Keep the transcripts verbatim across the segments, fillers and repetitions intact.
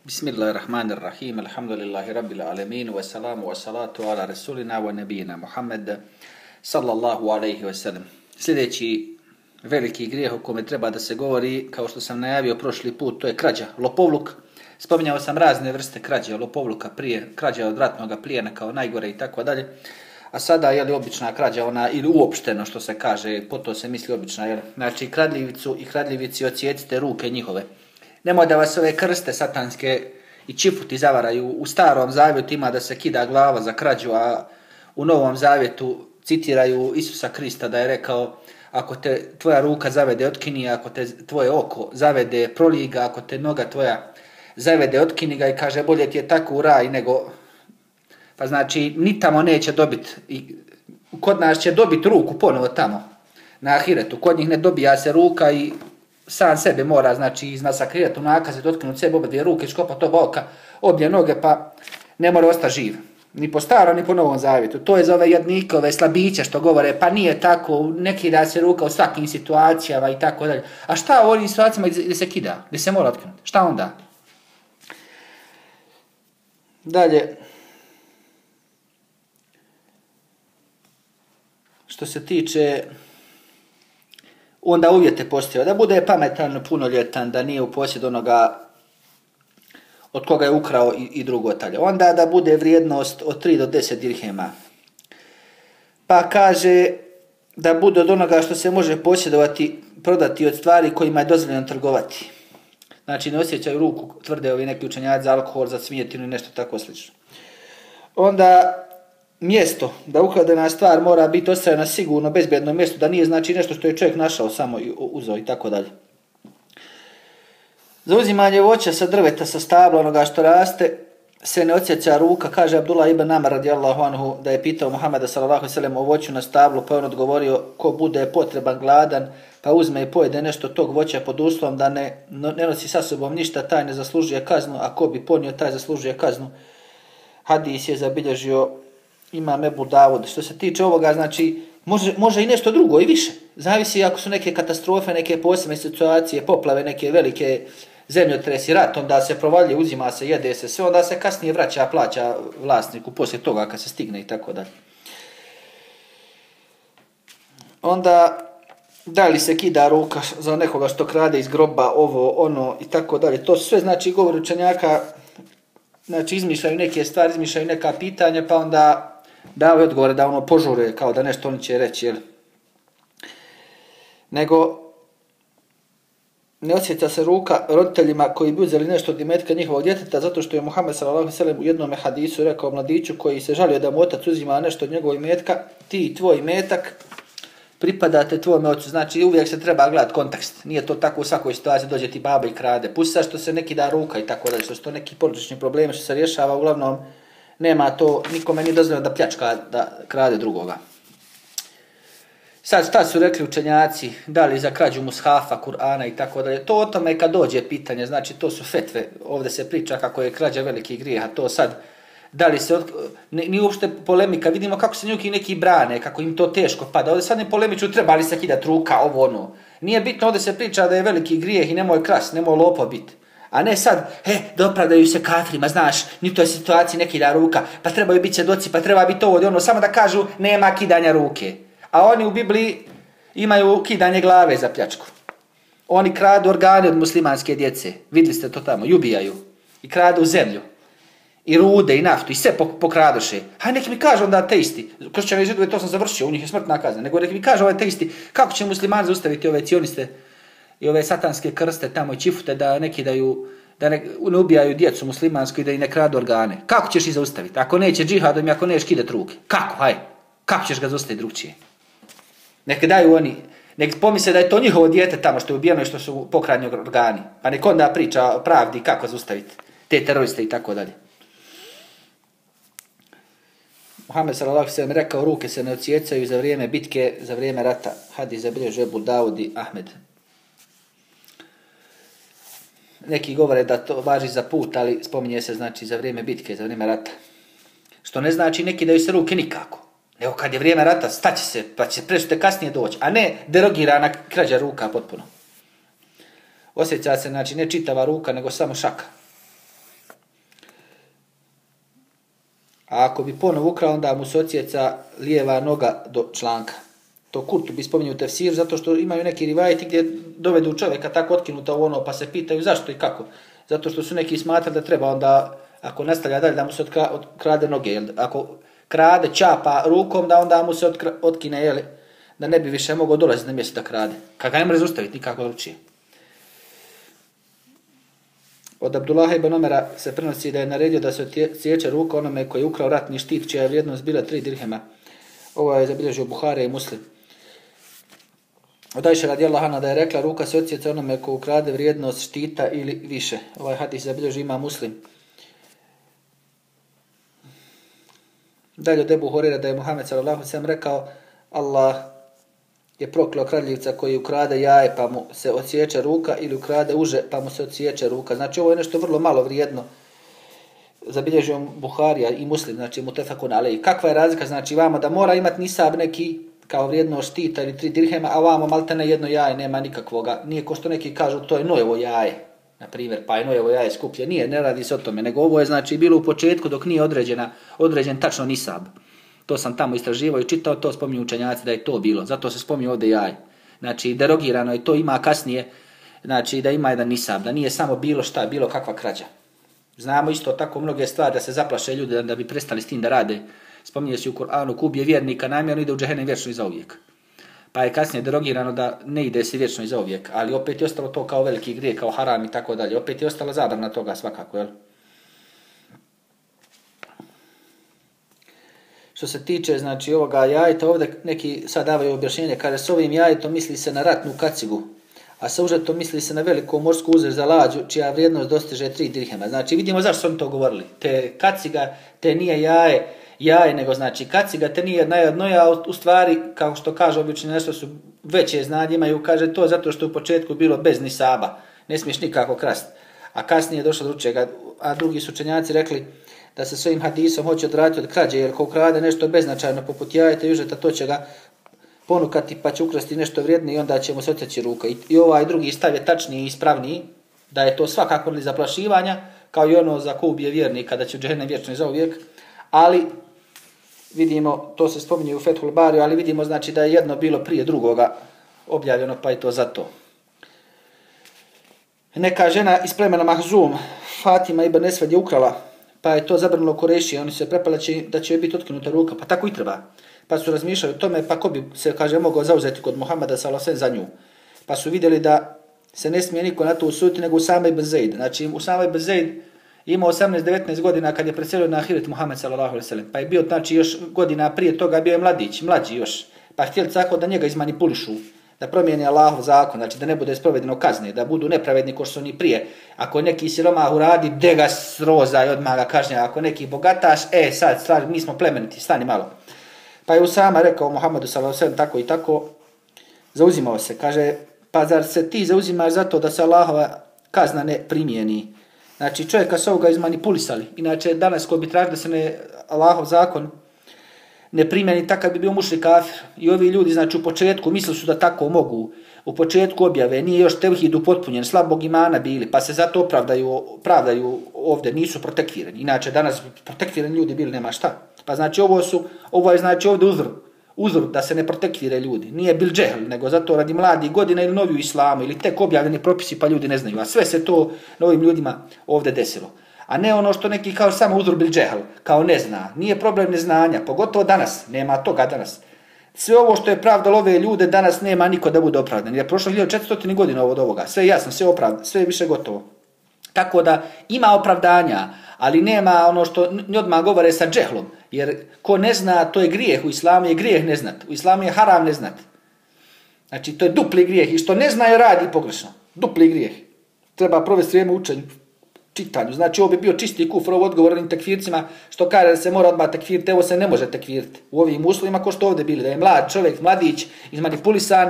Bismillahirrahmanirrahim, alhamdulillahi rabbil alemin, wa salamu wa salatu ala rasulina wa nabijina Muhammed, sallallahu alaihi wa sallam. Sljedeći veliki grijeh o kome treba da se govori, kao što sam najavio prošli put, to je krađa, lopovluk. Spominjao sam razne vrste krađe, lopovluka prije, krađa od ratnog plijena kao najgore i tako dalje. A sada je li obična krađa ona, ili uopšteno što se kaže, po to se misli obična, jer znači kradljivicu i kradljivici odsjecite ruke njihove. Nemoj da vas ove krste satanske i čifuti zavaraju. U starom zavjetu ima da se kida glava za krađu, a u novom zavjetu citiraju Isusa Krista da je rekao: ako te tvoja ruka zavede, otkini, ako te tvoje oko zavede, prolij ga, ako te noga tvoja zavede, otkini ga, i kaže bolje ti je tako u raj nego... Pa znači, ni tamo neće dobiti, kod nas će dobiti ruku ponovo tamo, na ahiretu. Kod njih ne dobija se ruka i sam sebe mora, znači, izmasakrirati u nakazet, otkinuti sebe obe dvije ruke, škopati oba oka, obje noge, pa ne mora ostati živ. Ni po starom, ni po novom zavjetu. To je za ove jadnike, ove slabiće što govore, pa nije tako, ne kida se ruka u svakim situacijama i tako dalje. A šta u ovim situacijama gdje se kida, gdje se mora otkinuti? Šta onda? Dalje, što se tiče, onda uvjete postoje, da bude pametan, punoljetan, da nije u posjedu onoga od koga je ukrao i, i drugo talje. Onda da bude vrijednost od tri do deset dirhema. Pa kaže da bude od onoga što se može posjedovati, prodati od stvari kojima je dozvoljeno trgovati. Znači ne osjećaju ruku, tvrde ovi neki učenjaci, za alkohol, za smijetinu i nešto tako slično. Onda mjesto, da ukradena stvar mora biti ostavljena na sigurno, bezbjedno mjesto, da nije znači nešto što je čovjek našao samo i uzeo i tako dalje. Za uzimanje voća sa drveta, sa stabla, onoga što raste, se ne odsjeća ruka. Kaže Abdullah ibn Amr radijallahu anhu da je pitao Muhameda sallallahu alejhi ve sellem o voću na stablu, pa on odgovorio: ko bude potreban, gladan, pa uzme i pojede nešto tog voća pod uslovom da ne, ne nosi sa sobom ništa, taj ne zaslužuje kaznu, a ko bi ponio, taj zaslužuje kaznu. Hadis je zabilježio Imam Ebu Davud. Što se tiče ovoga, znači, može, može i nešto drugo i više. Zavisi ako su neke katastrofe, neke posebne situacije, poplave, neke velike zemljotresi, rat, onda se provaljuje, uzima se, jede se, sve, onda se kasnije vraća, plaća vlasniku poslije toga kad se stigne i tako dalje. Onda, da li se kida ruka za nekoga što krade iz groba, ovo, ono i tako dalje. To sve, znači, govori učenjaka, znači, izmišljaju neke stvari, izmišljaju neka pitanja, pa onda dao odgovore da ono požure, kao da nešto oni će reći, jel? Nego, ne osjeća se ruka roditeljima koji bi uzeli nešto od imetka njihovog djeteta, zato što je Muhammed sallallahu alejhi ve sellem u jednom hadisu rekao mladiću koji se žalio da mu otac uzima nešto od njegovog imetka: ti i tvoj imetak pripadate tvojom ocu. Znači, uvijek se treba gledati kontekst. Nije to tako u svakoj situaciji, dođe ti baba i krade. Pusti što se neki da ruka i tako dalje, što su to neki porodični problemi što se rješava, uglavnom nema to, nikome nije dozvoljeno da pljačka, da krade drugoga. Sad šta su rekli učenjaci, da li za krađu mushafa, Kur'ana i tako dalje, to o tome kad dođe pitanje, znači to su fetve, ovdje se priča kako je krađa veliki grijeh, a to sad, da li se, od... nije uopšte polemika, vidimo kako se njuki neki brane, kako im to teško pada, ovdje sad ne polemiču, treba li se kidati ruka, ovo ono, nije bitno, ovdje se priča da je veliki grijeh i nemoj kras, nemoj lopo biti. A ne sad, he, da opravdaju se kafirima, znaš, ni u toj situaciji ne kida ruka, pa trebaju biti svjedoci, pa treba biti ovo, ono, samo da kažu nema kidanja ruke. A oni u Bibliji imaju kidanje glave za pljačku. Oni kradu organe od muslimanske djece, vidjeli ste to tamo, i ubijaju, i kradu zemlju, i rude, i naftu, i sve pokradoše. Haj, neki mi kažu onda ateisti, kršćani i židove, to sam završio, u njih je smrtna kazna, nego neki mi kažu ovaj ateisti, kako će muslimani zaustaviti ove cioniste i ove satanske krste tamo i čifute da neki daju, da ne, ne ubijaju djecu muslimansku i da i ne kradu organe. Kako ćeš ih zaustaviti? Ako neće džihadom i ako nećeš kidati ruke. Kako? Haj, kako ćeš ga zaustaviti drugčije? Nek daju oni, nek pomisle da je to njihovo dijete tamo što je ubijeno i što su pokradni organi. A nek onda priča o pravdi kako zaustaviti te teroriste i tako dalje. Muhammed sallallahu alejhi ve sellem rekao: ruke se ne odsjecaju za vrijeme bitke, za vrijeme rata. Hadis zabilježio Ebu Davud i Ahmed. Neki govore da to važi za put, ali spominje se znači za vrijeme bitke, za vrijeme rata. Što ne znači neki daju se ruke nikako. Nego kad je vrijeme rata, staće se, pa će prešte kasnije doći, a ne derogirana krađa ruka potpuno. Osjeća se, znači, ne čitava ruka, nego samo šaka. A ako bi ponovo ukrao, onda mu se odsjeca lijeva noga do članka. To Kurtubi spominju u tefsiru, zato što imaju neki rivajeti gdje dovedu čovjeka tako otkinuta u ono, pa se pitaju zašto i kako. Zato što su neki smatrali da treba onda, ako nastavlja dalje, da mu se otkrade noge. Ako krade, čapa rukom, da onda mu se otkine, jeli, da ne bi više mogao dolaziti na mjesto da krade. Kako ne može zaustaviti nikako drugčije. Od Abdullaha ibn Omera se prenosi da je naredio da se sječe ruka onome koji je ukrao ratni štit, čija je vrijednost bila tri dirhema. Ovo je zabilježio Buhari i Muslim. Od Ajše radijallahu anha da je rekla, ruka se odsjeca onome ko ukrade vrijednost štita ili više. Ovaj hadis zabilježio ima Muslim. Dalje od Ebu Hurajre da je Muhammed sallallahu alejhi ve sellem rekao, Allah je prokleo kradljivca koji ukrade jaje pa mu se odsječe ruka ili ukrade uže pa mu se odsječe ruka. Znači ovo je nešto vrlo malo vrijedno. Zabilježio Buharija i Muslim, znači mutefakun alejhi. Kakva je razlika? Znači vamo da mora imati nisab neki kao vrijednost štita ili tri dirhema, a vamo maltene jedno jaje nema nikakvoga. Nije ko što neki kažu to je Nojevo jaje, na primjer, pa je Nojevo jaje skuplje. Nije, ne radi se o tome, nego ovo je znači bilo u početku dok nije određena, određen tačno nisab. To sam tamo istraživao i čitao, to spominju učenjaci da je to bilo. Zato se spominju ovdje jaje. Znači derogirano je to, ima kasnije, znači da ima jedan nisab, da nije samo bilo šta, bilo kakva krađa. Znamo isto tako mnoge stvari da se zaplaše ljudi da bi prestali s tim da rade. Spominje se u Kur'anu, ko ubije vjernika namjerno ide u džehennem vječno i zauvijek. Pa je kasnije derogirano da ne ide se vječno i zauvijek, ali opet je ostalo to kao veliki grijeh, kao haram i tako dalje. Opet je ostala zabrana toga svakako, jel? Što se tiče znači ovoga jajeta, ovdje neki sad davaju objašnjenje, kaže s ovim jajetom misli se na ratnu kacigu, a sa užetom misli se na veliko morsku uzer za lađu, čija vrijednost dostiže tri dirhema. Znači vidimo zašto su oni to govorili. Te kaciga, te nije jaje, jaje, nego znači kaciga, te nije jedna jedno, a u stvari, kao što kaže obično nešto su veće znanje imaju, kaže to zato što u početku bilo bez nisaba, ne smiješ nikako krasti. A kasnije je došlo do čega, a drugi su učenjaci rekli da se svojim hadisom hoće odvratiti od krađe, jer ko ukrade nešto beznačajno poput jajeta i užeta, to će ga ponukati pa će ukrasti nešto vrijednije i onda će mu se oteći ruka. I, i ovaj drugi stav je tačniji i ispravniji, da je to svakako li zaplašivanja, kao i ono za ko ubije vjernika, da će u džehennem vječno i zauvijek, ali vidimo, to se spominje u Fethul Bariju, ali vidimo znači da je jedno bilo prije drugoga objavljeno, pa je to zato. Neka žena iz plemena Mahzum, Fatima ibn Esved je ukrala, pa je to zabrnulo Kurešije, oni se prepala da će joj biti otkinuta ruka, pa tako i treba. Pa su razmišljali o tome, pa ko bi se, kaže, mogao zauzeti kod Muhameda sallallahu alejhi ve sellem za nju. Pa su vidjeli da se ne smije niko na to usuditi nego Usama ibn Zeid. Znači Usama ibn Zeid imao osamnaest devetnaest godina kad je preselio na ahiret Muhammed sallallahu alejhi ve sellem. Pa je bio znači još godina prije toga bio je mladić, mlađi još. Pa htjeli tako da njega izmanipulišu, da promijeni Allahov zakon, znači da ne bude sprovedeno kazne, da budu nepravedni ko što su oni prije. Ako neki siromah uradi, de ga sroza i odmah ga kažnja. Ako neki bogataš, e sad stvar, mi smo plemeniti, stani malo. Pa je Usama rekao Muhammedu sallallahu alejhi ve sellem tako i tako, zauzimao se, kaže, pa zar se ti zauzimaš zato da se Allahova kazna ne primijeni? Znači čovjeka su ovoga izmanipulisali. Inače danas ko bi tražio da se ne Allahov zakon ne primjeni, takav bi bio mušrik kafir. I ovi ljudi znači u početku mislili su da tako mogu. U početku objave nije još tevhid upotpunjen, slabog imana bili, pa se zato opravdaju, pravdaju ovdje, nisu protekvirani. Inače danas protekvirani ljudi bili, nema šta. Pa znači ovo su, ovo je znači ovdje uzor, uzor da se ne protekvire ljudi. Nije bil džehl, nego zato radi mladih godina ili novi u islamu, ili tek objavljeni propisi pa ljudi ne znaju. A sve se to novim ljudima ovdje desilo. A ne ono što neki kao samo uzor bil džehl, kao ne zna. Nije problem neznanja, pogotovo danas, nema toga danas. Sve ovo što je pravdalo ove ljude, danas nema niko da bude opravdan. Jer je prošlo hiljadu četiristo godina od ovoga. Sve je jasno, sve je opravdano, sve je više gotovo. Tako da ima opravdanja, ali nema ono što odmah govore sa džehlom. Jer ko ne zna, to je grijeh. U islamu je grijeh ne znat. U islamu je haram ne znat. Znači to je dupli grijeh. I što ne zna je radi pogrešno. Dupli grijeh. Treba provesti vrijeme učenju, čitanju. Znači ovo bi bio čisti kufr, ovo odgovor onim tekfircima što kaže da se mora odmah tekfiriti. Evo se ne može tekfiriti. U ovim uslovima ko što ovdje bili. Da je mlad čovjek, mladić, izmanipulisan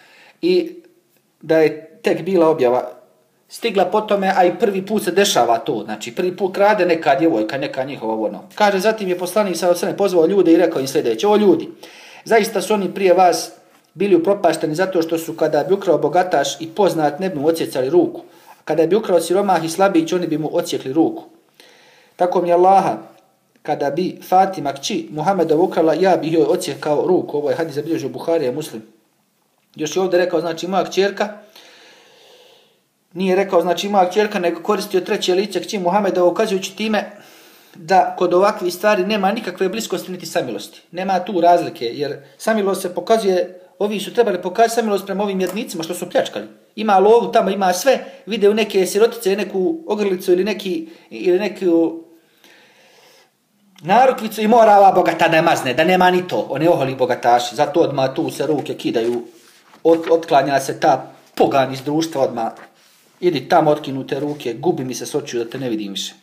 i da je tek bila objava stigla po tome, a i prvi put se dešava to. Znači, prvi put krade neka djevojka, neka njihova ono. Kaže, zatim je poslanik sallallahu alejhi ve sellem pozvao ljude i rekao im sljedeće: o ljudi, zaista su oni prije vas bili upropašteni zato što su kada bi ukrao bogataš i poznat ne bi mu odsjecali ruku. A kada bi ukrao siromah i slabić, oni bi mu odsjekli ruku. Tako mi Allaha, kada bi Fatima kći Muhammedova ukrala, ja bih joj odsjekao ruku. Ovo je hadis zabilježio Buharija i Muslim. Još je ovdje rekao, znači moja kćerka, nije rekao znači moja kćerka, nego koristio treće lice kći Muhammedova, ukazujući time da kod ovakvih stvari nema nikakve bliskosti niti samilosti. Nema tu razlike, jer samilost se pokazuje, ovi su trebali pokazati samilost prema ovim jednicima što su pljačkali. Ima lovu tamo, ima sve, vide u neke sirotice, neku ogrlicu ili, neki, ili neku narukvicu i mora ova bogata da je mazne, da nema ni to. Oni oholi bogataši, zato odmah tu se ruke kidaju, od, otklanja se ta pogan iz društva odmah. Idi tamo otkinute ruke, gubi mi se s očiju da te ne vidim više.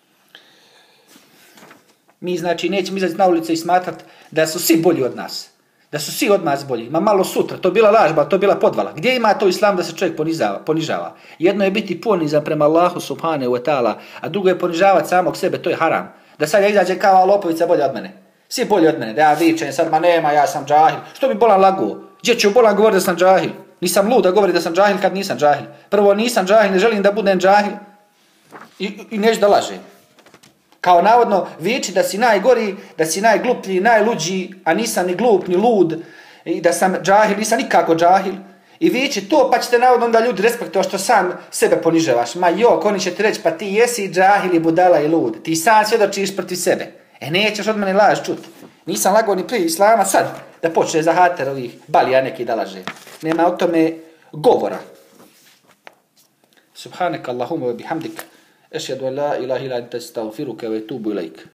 Mi znači nećemo izlaziti na ulice i smatrati da su svi bolji od nas. Da su svi od nas bolji. Ma malo sutra, to bila lažba, to bila podvala. Gdje ima to islam da se čovjek ponizava, ponižava? Jedno je biti ponizan prema Allahu subhanahu wa ta'ala, a drugo je ponižavati samog sebe, to je haram. Da sad ja izađe kao lopovica bolje od mene. Svi bolji od mene, da ja vičem sad, ma nema, ja sam džahil. Što bi bolan laguo? Gdje ću bolan govoriti da sam džahil? Nisam lud da govori da sam džahil kad nisam džahil. Prvo nisam džahil, ne želim da budem džahil i, i neću da lažem. Kao navodno viči da si najgori, da si najgluplji, najluđi, a nisam ni glup, ni lud, i da sam džahil, nisam nikako džahil. I viči to, pa ćete navodno onda ljudi respektovati što sam sebe ponižavaš. Ma jok, oni će ti reći, pa ti jesi džahil i budala i lud. Ti sam svjedočiš protiv sebe. E nećeš od mene laž čuti. Nisam lagao ni prije islama sad, da počne za hater ovih balija neki da laže. Nema o tome govora. Subhanak Allahumma wa bihamdik. Ešhedu an la ilaha illa ente, estagfiruke ve etubu ilaik.